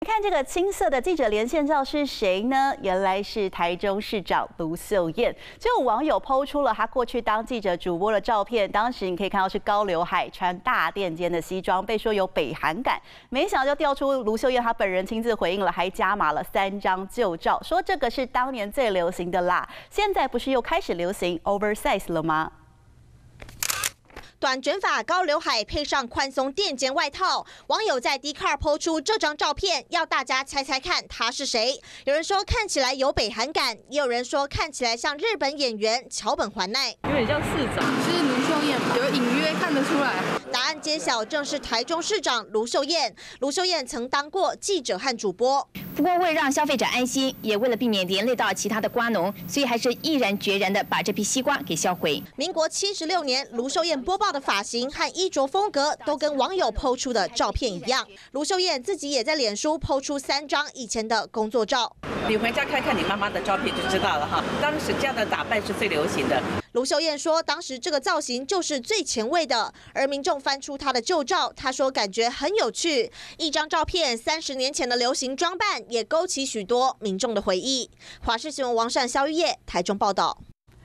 看这个青色的记者连线照是谁呢？原来是台中市长卢秀燕。就有网友抛出了她过去当记者主播的照片，当时你可以看到是高刘海，穿大垫肩的西装，被说有北韩感。没想到就调出卢秀燕她本人亲自回应了，还加码了3张旧照，说这个是当年最流行的啦。现在不是又开始流行 oversize 了吗？ 短卷发、高刘海配上宽松垫肩外套，网友在 Dcard 抛出这张照片，要大家猜猜看他是谁。有人说看起来有北韩感，也有人说看起来像日本演员桥本环奈， 有点像市长，是卢秀燕，有隐约看得出来。 答案揭晓，正是台中市长卢秀燕。卢秀燕曾当过记者和主播， 不过为让消费者安心，也为了避免连累到其他的瓜农，所以还是毅然决然的把这批西瓜给销毁。 民国76年，卢秀燕播报的发型和衣着风格都跟网友抛出的照片一样。卢秀燕自己也在脸书抛出3张以前的工作照。 你回家看看你妈妈的照片就知道了哈。当时这样的打扮是最流行的。 卢秀燕说，当时这个造型就是最前卫的。而民众翻出她的旧照，她说感觉很有趣。一张照片，30年前的流行装扮也勾起许多民众的回忆。华视新闻王善、肖玉叶台中报道。